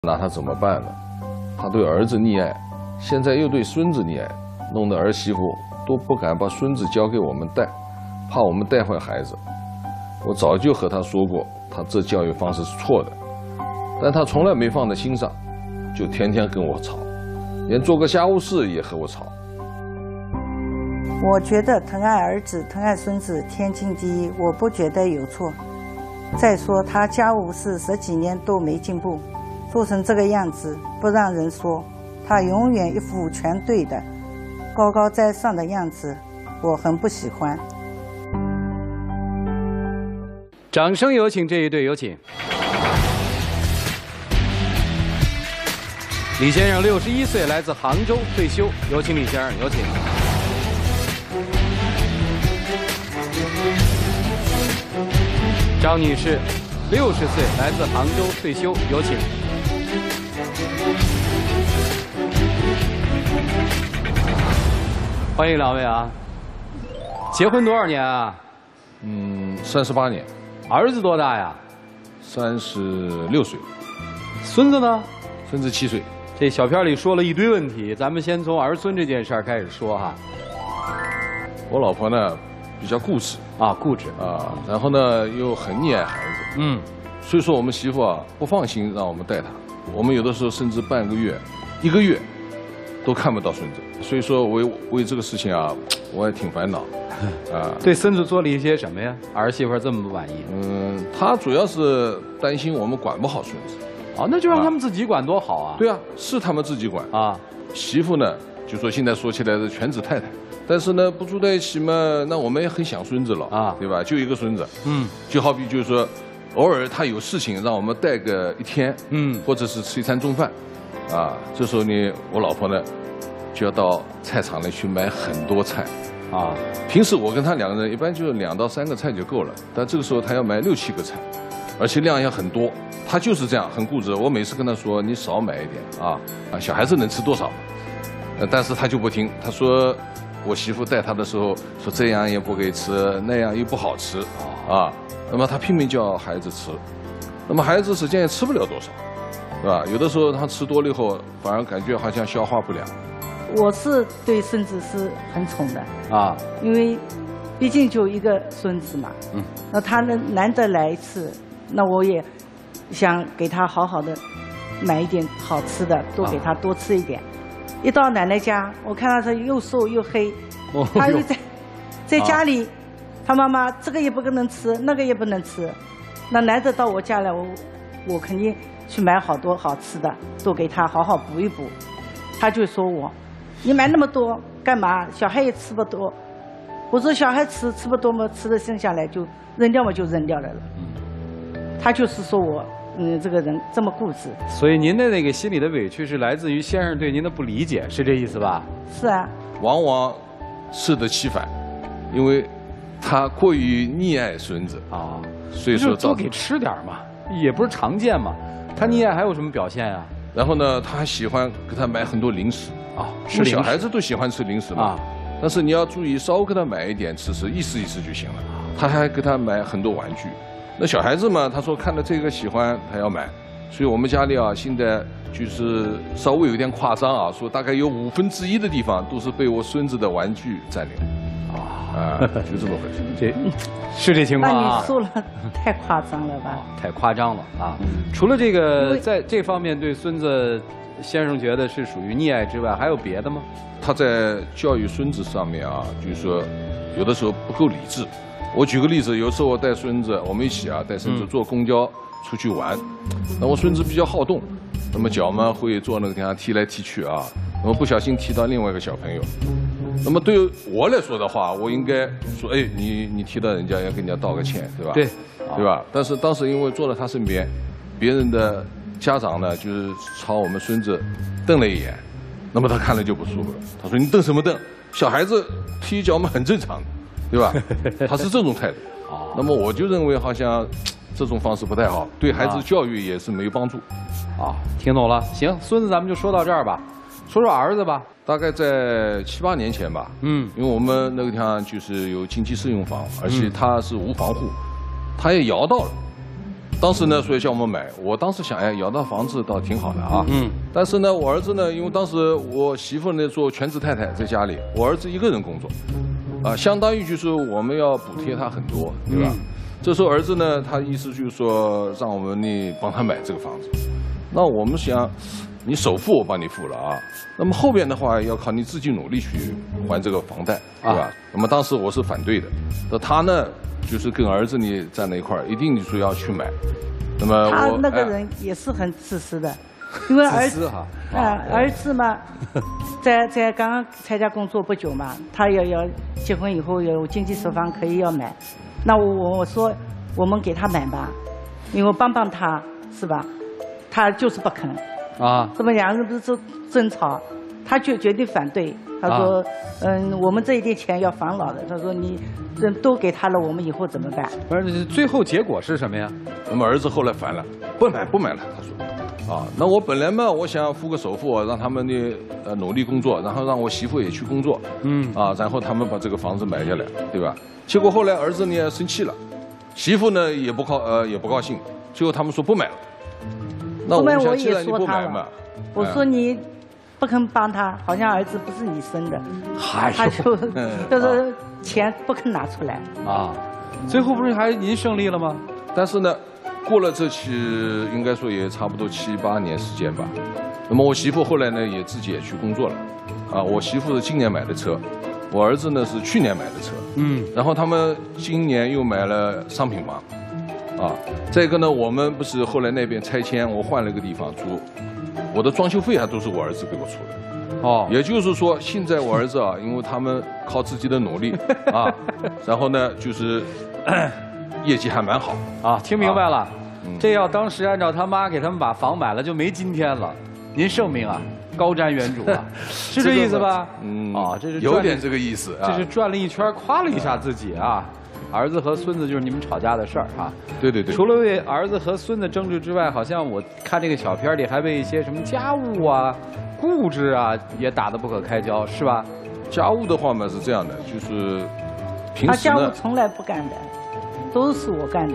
那他怎么办呢？他对儿子溺爱，现在又对孙子溺爱，弄得儿媳妇都不敢把孙子交给我们带，怕我们带坏孩子。我早就和他说过，他这教育方式是错的，但他从来没放在心上，就天天跟我吵，连做个家务事也和我吵。 我觉得疼爱儿子、疼爱孙子天经地义，我不觉得有错。再说他家务事10几年都没进步，做成这个样子不让人说，他永远一副全对的、高高在上的样子，我很不喜欢。 掌声有请这一对，有请。李先生61岁，来自杭州，退休，有请李先生，有请。张女士60岁，来自杭州，退休，有请。欢迎两位啊！结婚多少年啊 ？38年。 儿子多大呀 ？36岁。 孙子呢？ 孙子7岁。 这小片里说了一堆问题，咱们先从儿孙这件事儿开始说哈。 我老婆呢比较固执啊，固执啊，然后呢又很溺爱孩子，所以说我们媳妇啊不放心让我们带她，我们有的时候甚至半个月、1个月都看不到孙子，所以说我为这个事情啊，我也挺烦恼。 对孙子做了一些什么呀？儿媳妇这么不满意？ 她主要是担心我们管不好孙子。 哦，那就让他们自己管多好啊！ 对啊，是他们自己管啊。媳妇呢，就说现在说起来是全职太太，但是呢不住在一起嘛，那我们也很想孙子了啊，对吧？就一个孙子，就好比就是说，偶尔他有事情让我们带个1天，或者是吃一餐中饭，啊，这时候呢，我老婆呢就要到菜场里去买很多菜。啊，平时我跟他2个人一般就2到3个菜就够了，但这个时候他要买6、7个菜，而且量也很多。他就是这样很固执，我每次跟他说你少买一点啊，小孩子能吃多少？但是他就不听，他说我媳妇带他的时候说这样也不给吃，那样又不好吃啊，那么他拼命叫孩子吃，那么孩子实际上也吃不了多少，是吧？有的时候他吃多了以后，反而感觉好像消化不良。 我是对孙子是很宠的啊， 因为毕竟就一个孙子嘛，那他难得来一次，那我也想给他好好的买一点好吃的，多给他多吃一点。一到奶奶家，我看到他又瘦又黑，他又在家里，他妈妈这个也不能吃，那个也不能吃，那难得到我家来，我肯定去买好多好吃的，多给他好好补一补。他就说我。你买那么多干嘛？小孩也吃不多。我说小孩吃不多嘛，吃的剩下来就扔掉嘛，就扔掉了。他就是说我，这个人这么固执。 所以您的那个心里的委屈是来自于先生对您的不理解，是这意思吧？ 是啊。 往往适得其反，因为他过于溺爱孙子啊，所以说多给吃点嘛，也不是常见嘛。他溺爱还有什么表现呀？ 然后呢，他还喜欢给他买很多零食。是小孩子都喜欢吃零食嘛，但是你要注意，稍微给他买一点吃，意思意思就行了。他还给他买很多玩具。那小孩子嘛，他说看到这个喜欢，他要买。所以我们家里啊，现在就是稍微有点夸张啊，说大概有1/5的地方都是被我孙子的玩具占领。就这么回事。 是这情况啊？ 那你说了太夸张了吧？ 太夸张了啊！除了这个，在这方面对孙子。先生觉得是属于溺爱之外，还有别的吗？ 他在教育孙子上面啊，就是说有的时候不够理智。我举个例子，有时候我带孙子，我们一起啊带孙子坐公交出去玩，那我孙子比较好动，那么脚嘛会坐那个地方踢来踢去啊，那么不小心踢到另外一个小朋友。那么对我来说的话，我应该说，哎，你踢到人家要跟人家道个歉，对吧？对吧？但是当时因为坐在他身边，别人的家长呢，就是朝我们孙子瞪了一眼，那么他看了就不舒服了。他说：“你瞪什么瞪？小孩子踢脚嘛很正常的，对吧？”他是这种态度。那么我就认为好像这种方式不太好，对孩子教育也是没有帮助。 听懂了。行，孙子咱们就说到这儿吧。说说儿子吧。 大概在7、8年前吧。因为我们那个地方就是有经济适用房，而且他是无房户，他也摇到了。 当时呢，所以叫我们买。我当时想，哎，要到房子倒挺好的啊。但是呢，我儿子呢，因为当时我媳妇呢做全职太太在家里，我儿子一个人工作，相当于就是我们要补贴他很多，对吧？这时候儿子呢，他意思就是说让我们呢帮他买这个房子。那我们想，你首付我帮你付了啊，那么后边的话要靠你自己努力去还这个房贷，对吧？那么当时我是反对的，那他呢？就是跟儿子你站在一块儿，一定你说要去买。那么他那个人也是很自私的，因为儿子儿子嘛，在刚刚参加工作不久嘛，他要结婚以后有经济实房可以要买，那我说我们给他买吧，因为帮他是吧？他就是不肯啊，这么两个人不是争吵，他就绝对反对。他说：“我们这一点钱要防老的。”他说：“你这都给他了，我们以后怎么办？” 不是，最后结果是什么呀？ 我们儿子后来烦了，不买了。他说：“啊，那我本来嘛，我想付个首付，让他们呢努力工作，然后让我媳妇也去工作，然后他们把这个房子买下来，对吧？结果后来儿子呢生气了，媳妇呢也不高兴，最后他们说不买了。那我想，既然你不买嘛， 我说你。”不肯帮他，好像儿子不是你生的，他就是钱不肯拿出来啊。 最后不是还您胜利了吗？ 但是呢，过了这期应该说也差不多7、8年时间吧。那么我媳妇后来呢也自己也去工作了，我媳妇是今年买的车，我儿子呢是去年买的车，然后他们今年又买了商品房，再一个呢，我们不是后来那边拆迁，我换了一个地方住。我的装修费还都是我儿子给我出的，也就是说，现在我儿子因为他们靠自己的努力然后呢，就是业绩还蛮好听明白了，这要当时按照他妈给他们把房买了，就没今天了。您圣明啊，高瞻远瞩啊，是这意思吧？这是有点这个意思， 这是转了一圈，夸了一下自己啊。儿子和孙子就是你们吵架的事儿啊。 对。 除了为儿子和孙子争执之外，好像我看这个小片里还为一些什么家务啊、固执啊也打得不可开交，是吧？ 家务的话嘛是这样的，就是平时他家务从来不干的，都是我干的。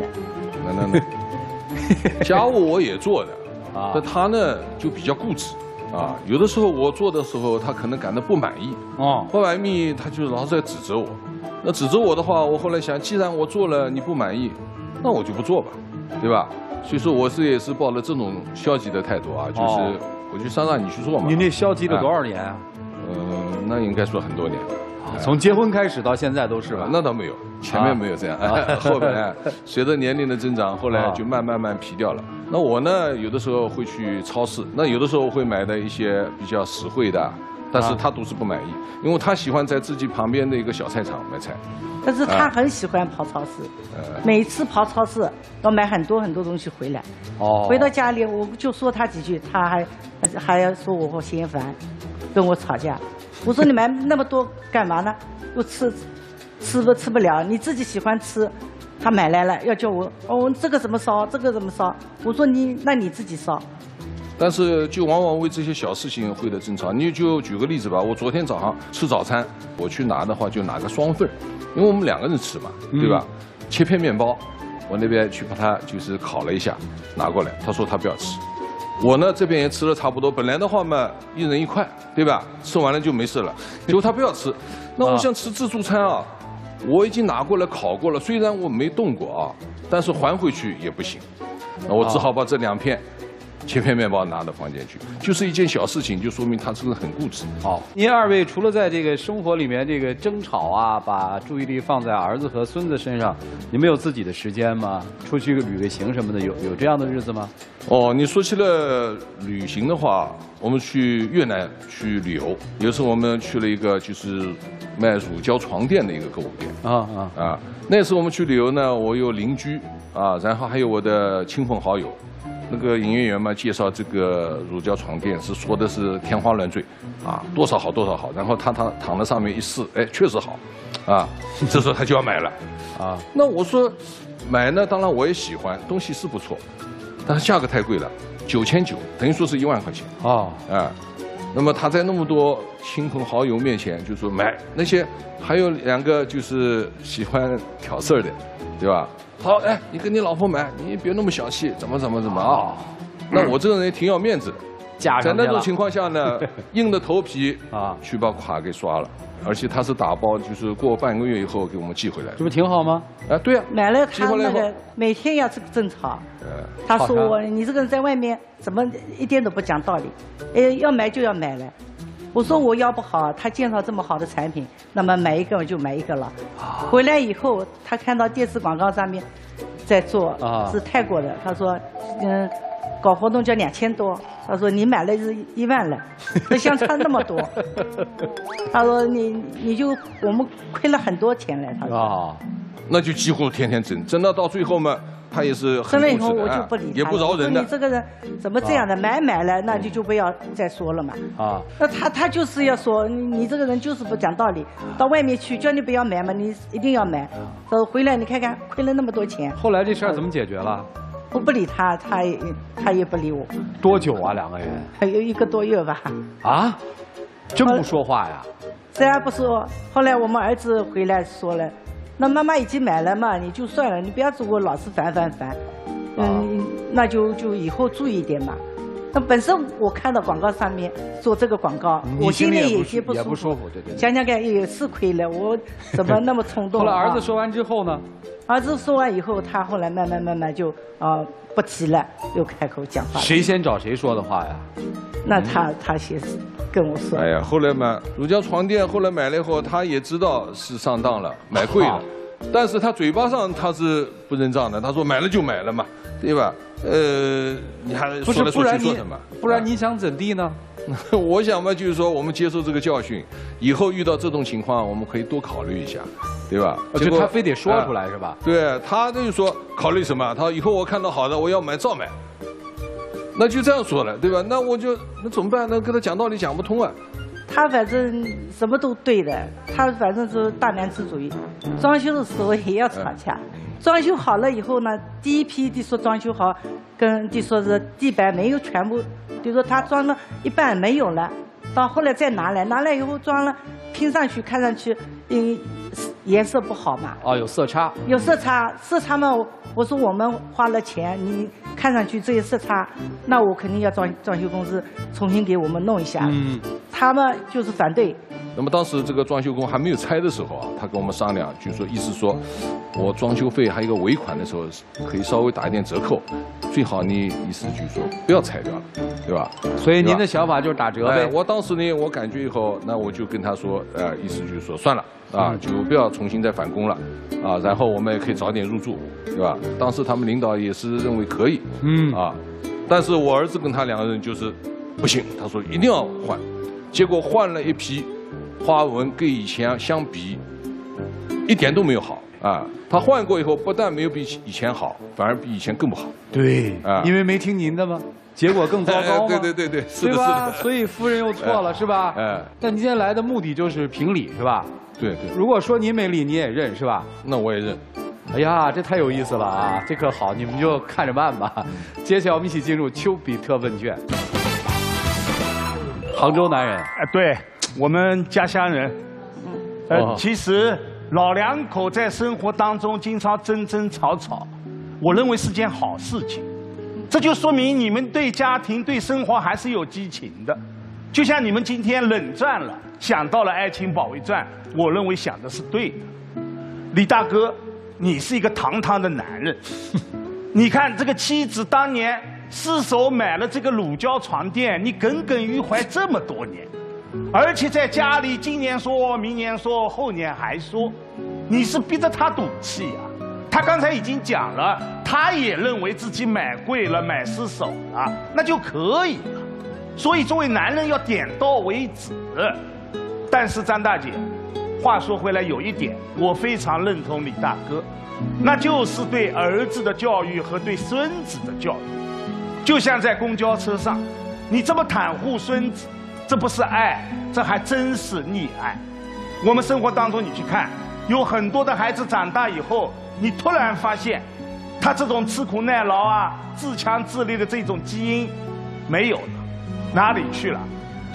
那家务我也做的但他呢就比较固执有的时候我做的时候，他可能感到不满意不满意，他就老是在指责我。那指责我的话，我后来想，既然我做了你不满意，那我就不做吧，对吧？所以说我也是抱了这种消极的态度就是我就让你去做嘛。 您这消极了多少年啊？ 那应该说很多年。 从结婚开始到现在都是吧？ 那倒没有，前面没有这样，后边随着年龄的增长，后来就慢慢皮掉了。那我呢，有的时候会去超市，那有的时候会买的一些比较实惠的。但是他都是不满意，因为他喜欢在自己旁边的一个小菜场买菜。 但是他很喜欢跑超市，每次跑超市要买很多东西回来。回到家里我就说他几句，他还要说我嫌烦，跟我吵架。我说你买那么多干嘛呢？我吃不了，你自己喜欢吃。他买来了要叫我这个怎么烧，这个怎么烧？我说那你自己烧。 但是就往往为这些小事情会的争吵。你就举个例子吧，我昨天早上吃早餐，我去拿的话就拿个双份，因为我们2个人吃嘛，对吧？切片面包，我那边去把它就是烤了一下，拿过来，他说他不要吃。我呢这边也吃了差不多，本来的话嘛1人1块，对吧？吃完了就没事了，结果他不要吃。那我想吃自助餐我已经拿过来烤过了，虽然我没动过但是还回去也不行，那我只好把这2片。切片面包拿到房间去，就是一件小事情，就说明他真的很固执。 您2位除了在这个生活里面这个争吵把注意力放在儿子和孙子身上，你们有自己的时间吗？出去旅个行什么的，有这样的日子吗？ 你说起了旅行的话，我们去越南去旅游，有时候我们去了一个就是卖乳胶床垫的一个购物店那次我们去旅游呢，我有邻居然后还有我的亲朋好友。那个营业员嘛，介绍这个乳胶床垫是说的是天花乱坠多少好，然后他躺在上面一试，确实好这时候他就要买了那我说买呢，当然我也喜欢，东西是不错，但是价格太贵了，9900，等于说是1万块钱那么他在那么多亲朋好友面前就说买那些，还有2个就是喜欢挑事儿的，对吧？好，哎，你跟你老婆买，你别那么小气，怎么啊？那我这个人挺要面子，在那种情况下呢，硬着头皮去把卡给刷了。而且他是打包，就是过半个月以后给我们寄回来， 这不挺好吗？ 啊，对啊， 买了他那个每天要争吵，他说你这个人在外面怎么一点都不讲道理，要买就要买了。我说我腰不好，他介绍这么好的产品，那么买一个就买一个了。回来以后，他看到电视广告上面在做是泰国的，他说搞活动叫2000多，他说你买了是1万了，这相差那么多。他说你就我们亏了很多钱了。他说那就几乎天天争到最后嘛，他也是很争了以后我就不理他， 也不饶人的。 你这个人怎么这样的？买了，那就不要再说了嘛。那他就是要说你这个人就是不讲道理，到外面去叫你不要买嘛，你一定要买。回来你看看亏了那么多钱。 后来这事儿怎么解决了？ 我不理他，他也不理我。 多久啊，2个人？ 还有1个多月吧。 啊，真不说话呀？ 虽然不说，后来我们儿子回来说了，那妈妈已经买了嘛，你就算了，你不要给我老是烦。那就以后注意一点嘛。那本身我看到广告上面做这个广告，我心里也不舒服。 对。 想想看也是亏了，我怎么那么冲动？ 后来儿子说完之后呢？ 儿子说完以后，他后来慢慢就不提了，又开口讲话。 谁先找谁说的话呀？ 那他先跟我说。 哎呀，后来嘛，乳胶床垫后来买了以后，他也知道是上当了，买贵了，但是他嘴巴上他是不认账的，他说买了就买了嘛，对吧？你还说来说去说什么？ 不然你想怎地呢？ 我想嘛，就是说我们接受这个教训，以后遇到这种情况，我们可以多考虑一下，对吧？ 就他非得说出来是吧？ 对，他就说考虑什么？他以后我看到好的，我要买照买，那就这样说了，对吧？那怎么办？那跟他讲道理讲不通啊。 他反正什么都对的，他反正是大男子主义。装修的时候也要吵架，装修好了以后呢，第一批的说装修好，跟的说是地板没有全部，比如说他装了一半没有了，到后来再拿来以后装了，拼上去看上去，颜色不好嘛。 有色差。 有色差嘛，我说我们花了钱，你看上去这些色差，那我肯定要装修公司重新给我们弄一下。他们就是反对。 那么当时这个装修工还没有拆的时候啊，他跟我们商量，就说意思说，我装修费还有一个尾款的时候，可以稍微打一点折扣，最好你意思就是说不要拆掉了，对吧？ 所以您的想法就是打折呗。 我当时呢，我感觉以后，那我就跟他说，意思就是说算了啊，就不要重新再返工了啊，然后我们也可以早点入住，对吧？当时他们领导也是认为可以，但是我儿子跟他2个人就是不行，他说一定要换，结果换了一批。花纹跟以前相比，一点都没有好啊！他换过以后，不但没有比以前好，反而比以前更不好。 对，因为没听您的吗？结果更糟糕吗？ 对，是的， 吧？所以夫人又错了，是吧？但您今天来的目的就是评理，是吧？ 对。 如果说您没理，你也认，是吧？ 那我也认。 哎呀，这太有意思了啊！这可好，你们就看着办吧。接下来我们一起进入丘比特问卷。杭州男人， 对。我们家乡人，其实老2口在生活当中经常争吵，我认为是件好事情。这就说明你们对家庭、对生活还是有激情的。就像你们今天冷战了，想到了爱情保卫战，我认为想的是对的。李大哥，你是一个堂堂的男人，你看这个妻子当年失手买了这个乳胶床垫，你耿耿于怀这么多年。而且在家里，今年说，明年说，后年还说，你是逼着他赌气啊！他刚才已经讲了，他也认为自己买贵了，买失手了，那就可以了。所以作为男人要点到为止。但是张大姐，话说回来，有一点我非常认同李大哥，那就是对儿子的教育和对孙子的教育。就像在公交车上，你这么袒护孙子，这不是爱，这还真是溺爱。我们生活当中，你去看，有很多的孩子长大以后，你突然发现，他这种吃苦耐劳啊、自强自立的这种基因没有了，哪里去了？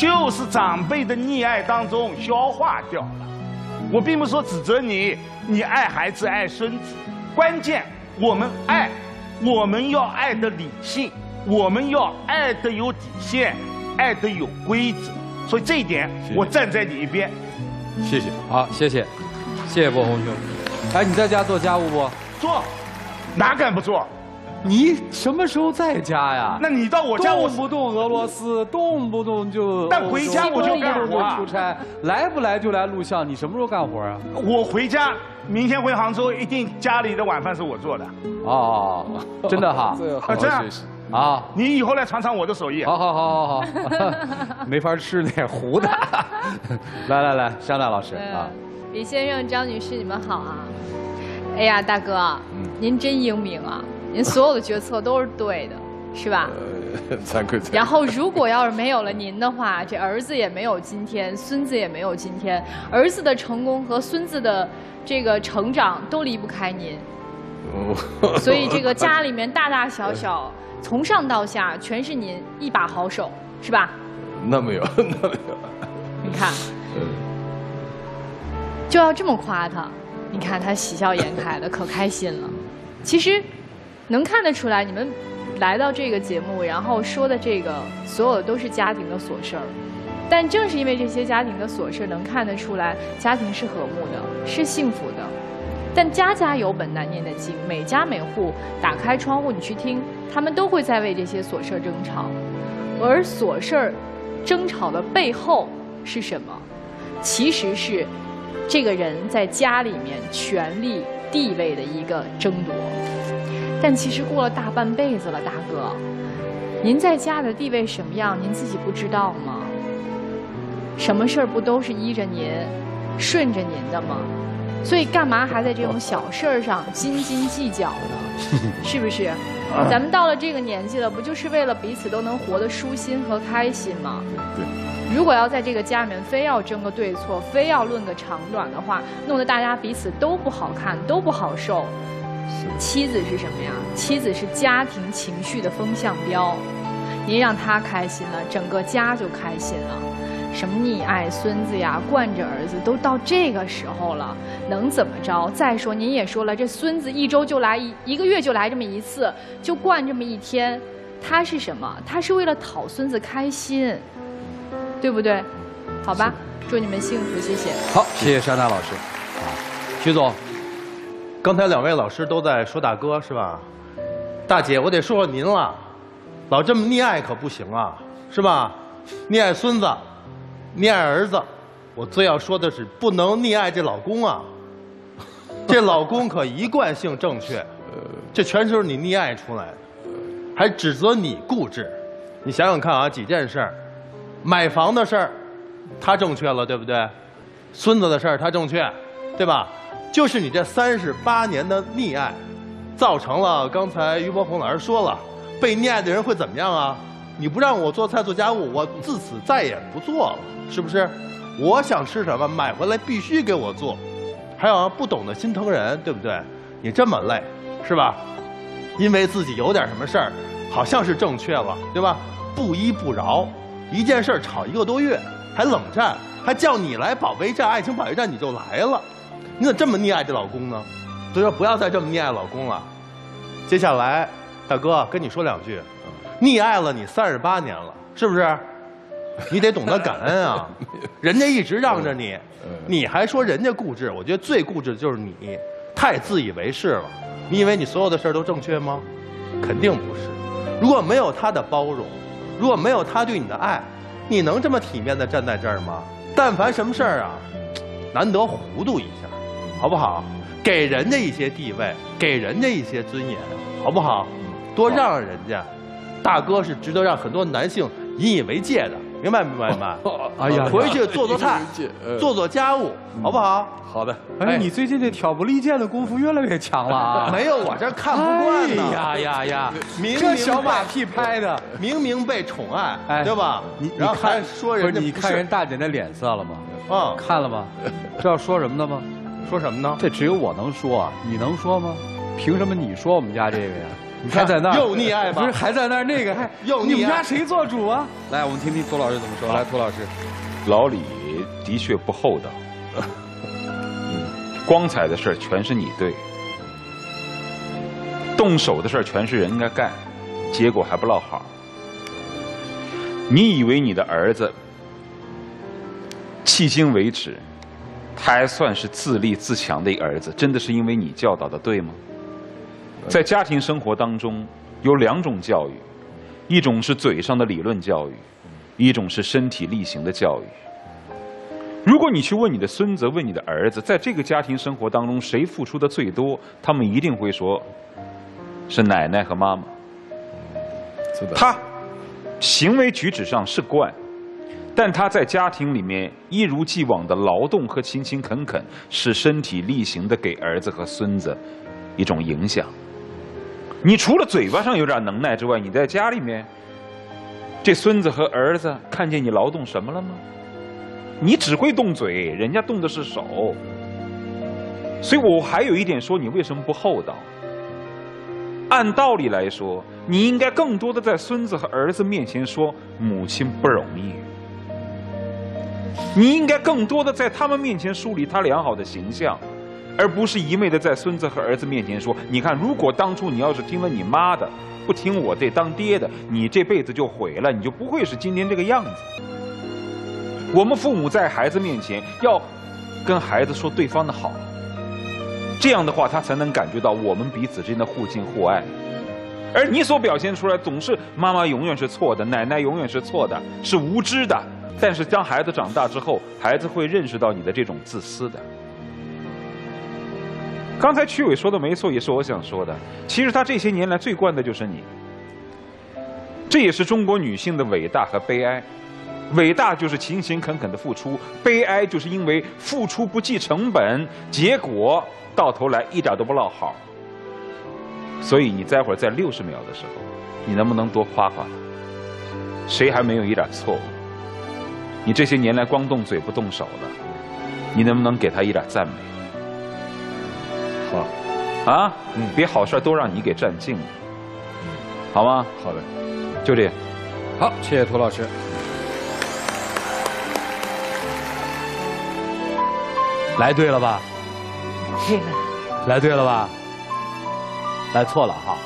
就是长辈的溺爱当中消化掉了。我并不是说指责你，你爱孩子爱孙子，关键我们爱，我们要爱的理性，我们要爱的有底线，爱的有规则。所以这一点我站在你一边。 谢谢，好，谢谢波红兄。哎，你在家做家务不？ 做，哪敢不做？ 你什么时候在家呀？ 那你到我家， 动不动俄罗斯，动不动就…… 但回家我就干活啊， 出差，来不来就来录像。你什么时候干活啊？ 我回家，明天回杭州，一定家里的晚饭是我做的。 哦，真的哈？ 这样啊， 你以后来尝尝我的手艺。 好，没法吃那糊的。来，香奈老师啊， 李先生、张女士，你们好啊！哎呀，大哥，您真英明啊！您所有的决策都是对的，是吧？ 惭愧。 然后，如果要是没有了您的话，这儿子也没有今天，孙子也没有今天。儿子的成功和孙子的这个成长都离不开您。所以，这个家里面大大小小，从上到下全是您一把好手，是吧？ 那没有。 你看，就要这么夸他。你看他喜笑颜开的，可开心了。其实。能看得出来，你们来到这个节目，然后说的这个所有的都是家庭的琐事儿，但正是因为这些家庭的琐事，能看得出来家庭是和睦的，是幸福的。但家家有本难念的经，每家每户打开窗户你去听，他们都会在为这些琐事争吵。而琐事争吵的背后是什么？其实是这个人在家里面权力地位的一个争夺。但其实过了大半辈子了，大哥，您在家的地位什么样，您自己不知道吗？什么事儿不都是依着您、顺着您的吗？所以干嘛还在这种小事儿上斤斤计较呢？是不是？咱们到了这个年纪了，不就是为了彼此都能活得舒心和开心吗？ 对。 如果要在这个家里面非要争个对错，非要论个长短的话，弄得大家彼此都不好看，都不好受。妻子是什么呀？妻子是家庭情绪的风向标，您让她开心了，整个家就开心了。什么溺爱孙子呀，惯着儿子，都到这个时候了，能怎么着？再说您也说了，这孙子一周就来一个月就来这么一次，就惯这么一天，他是什么？他是为了讨孙子开心，对不对？好吧，祝你们幸福，谢谢。 好，谢谢山大老师。徐总。 刚才两位老师都在说大哥是吧？大姐，我得说说您了，老这么溺爱可不行啊，是吧？溺爱孙子，溺爱儿子，我最要说的是不能溺爱这老公啊。这老公可一贯性正确，这全是你溺爱出来的，还指责你固执。你想想看啊，几件事儿，买房的事儿，他正确了，对不对？孙子的事儿他正确，对吧？就是你这38年的溺爱，造成了刚才于伯宏老师说了，被溺爱的人会怎么样啊？你不让我做菜做家务，我自此再也不做了，是不是？我想吃什么买回来必须给我做，还有不懂得心疼人，对不对？你这么累，是吧？因为自己有点什么事儿，好像是正确了，对吧？不依不饶，一件事吵1个多月，还冷战，还叫你来保卫战，爱情保卫战你就来了。你怎么这么溺爱这老公呢？所以说不要再这么溺爱老公了。接下来，大哥跟你说两句，溺爱了你38年了，是不是？你得懂得感恩啊！人家一直让着你，你还说人家固执？我觉得最固执的就是你，太自以为是了。你以为你所有的事儿都正确吗？肯定不是。如果没有他的包容，如果没有他对你的爱，你能这么体面的站在这儿吗？但凡什么事儿啊，难得糊涂一下。好不好？给人家一些地位，给人家一些尊严，好不好？多让人家。大哥是值得让很多男性引以为戒的，明白？哎呀，回去做做菜，做做家务，好不好？ 好的。 哎，你最近这挑拨离间的功夫越来越强了啊！ 没有，我这看不惯呢。 呀！这小马屁拍的， 明明被宠爱，对吧？ 你看说人家， 你看人大姐那脸色了吗？ 啊， 看了吗？知道说什么的吗？ 说什么呢？ 这只有我能说，你能说吗？凭什么你说我们家这个呀？ 还在那儿又溺爱吧？ 不是还在那儿那个还又溺爱。 你们家谁做主啊？来，我们听听涂老师怎么说。来，涂老师， 老李的确不厚道。光彩的事儿全是你对，动手的事儿全是人家干，结果还不落好。你以为你的儿子迄今为止，他还算是自立自强的一个儿子，真的是因为你教导的对吗？在家庭生活当中，有2种教育，一种是嘴上的理论教育，一种是身体力行的教育。如果你去问你的孙子，问你的儿子，在这个家庭生活当中谁付出的最多，他们一定会说，是奶奶和妈妈。 是的。 他行为举止上是惯，但他在家庭里面一如既往的劳动和勤勤恳恳，是身体力行的给儿子和孙子一种影响。你除了嘴巴上有点能耐之外，你在家里面，这孙子和儿子看见你劳动什么了吗？你只会动嘴，人家动的是手。所以我还有一点说，你为什么不厚道？按道理来说，你应该更多的在孙子和儿子面前说母亲不容易，你应该更多的在他们面前树立他良好的形象，而不是一味的在孙子和儿子面前说，你看，如果当初你要是听了你妈的，不听我这当爹的，你这辈子就毁了，你就不会是今天这个样子。我们父母在孩子面前要跟孩子说对方的好，这样的话他才能感觉到我们彼此之间的互敬互爱。而你所表现出来总是妈妈永远是错的，奶奶永远是错的，是无知的。但是当孩子长大之后，孩子会认识到你的这种自私的。刚才曲伟说的没错，也是我想说的。其实他这些年来最惯的就是你，这也是中国女性的伟大和悲哀。伟大就是勤勤恳恳的付出，悲哀就是因为付出不计成本，结果到头来一点都不落好。所以你待会儿在60秒的时候，你能不能多夸夸他？谁还没有一点错误？你这些年来光动嘴不动手的，你能不能给他一点赞美？ 好， 啊，别好事都让你给占尽了，好吗？ 好的， 就这样。 好，谢谢涂老师。来对了吧？ 对了。 来对了吧？来错了哈。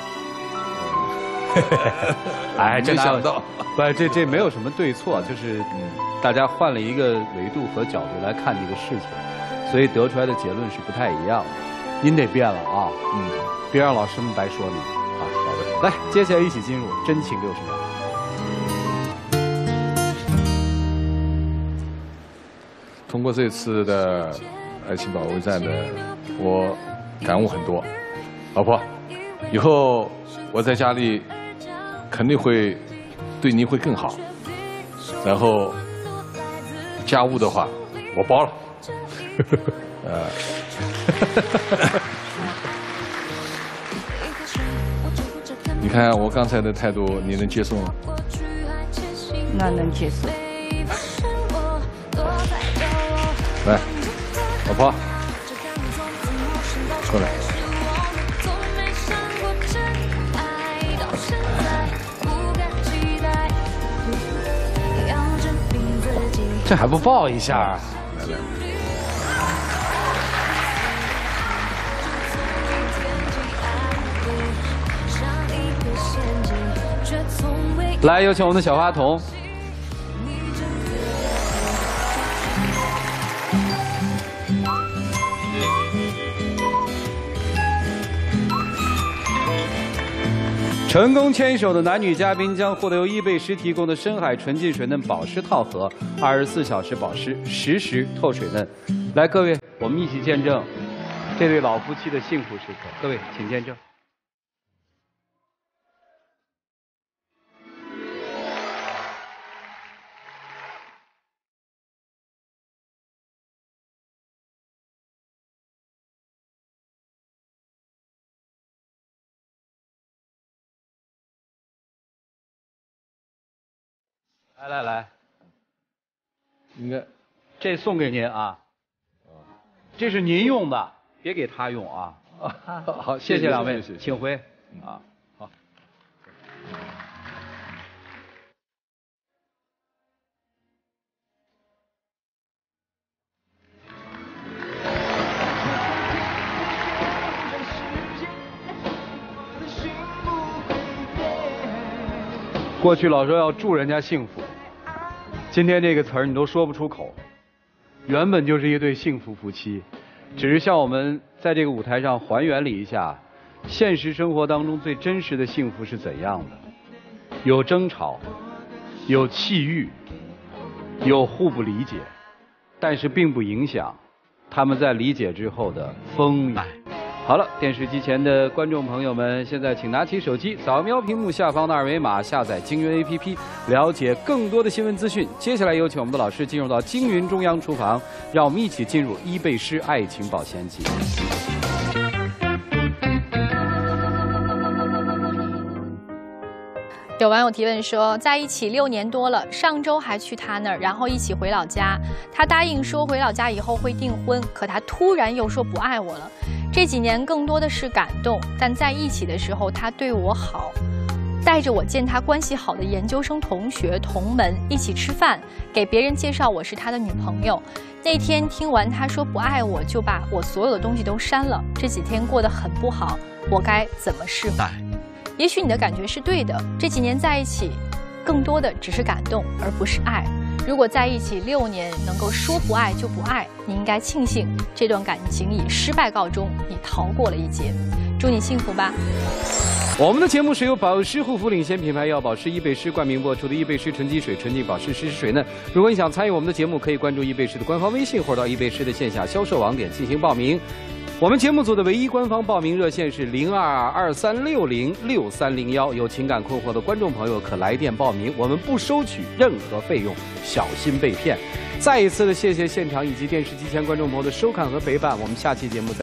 哎， 没想到， 不，这没有什么对错，就是大家换了一个维度和角度来看这个事情，所以得出来的结论是不太一样的。您得变了啊，别让老师们白说你啊。好的，来，接下来一起进入真情60秒。 通过这次的爱情保卫战呢，我感悟很多。老婆，以后我在家里肯定会对您会更好。然后家务的话，我包了。你看我刚才的态度，你能接受吗？ 那能接受。 来，老婆，过来。 这还不抱一下？ 来来。 来，有请我们的小花童。成功牵手的男女嘉宾将获得由伊贝诗提供的深海纯净水嫩保湿套盒，24小时保湿，实时透水嫩。来，各位，我们一起见证这对老夫妻的幸福时刻。各位，请见证。来， 应该， 这送给您啊，这是您用的，别给他用啊。好，谢谢两位，请回。啊，好。 过去老说要祝人家幸福，今天这个词儿你都说不出口。原本就是一对幸福夫妻，只是向我们在这个舞台上还原了一下现实生活当中最真实的幸福是怎样的。有争吵，有气郁，有互不理解，但是并不影响他们在理解之后的风雨。好了，电视机前的观众朋友们，现在请拿起手机，扫描屏幕下方的二维码，下载京云 APP， 了解更多的新闻资讯。接下来有请我们的老师进入到京云中央厨房，让我们一起进入伊贝诗爱情保鲜剂。 有网友提问说，在一起6年多了，上周还去他那儿，然后一起回老家。他答应说回老家以后会订婚，可他突然又说不爱我了。这几年更多的是感动，但在一起的时候他对我好，带着我见他关系好的研究生同学同门一起吃饭，给别人介绍我是他的女朋友。那天听完他说不爱我，就把我所有的东西都删了。这几天过得很不好，我该怎么释怀？也许你的感觉是对的，这几年在一起，更多的只是感动，而不是爱。如果在一起6年能够说不爱就不爱，你应该庆幸这段感情以失败告终，你逃过了一劫。祝你幸福吧。 我们的节目是由保湿护肤领先品牌药保湿伊贝诗冠名播出的伊贝诗纯净水纯净保湿湿水嫩。如果你想参与我们的节目，可以关注伊贝诗的官方微信，或者到伊贝诗的线下销售网点进行报名。我们节目组的唯一官方报名热线是0223606301，有情感困惑的观众朋友可来电报名，我们不收取任何费用，小心被骗。再一次的谢谢现场以及电视机前观众朋友的收看和陪伴，我们下期节目再见。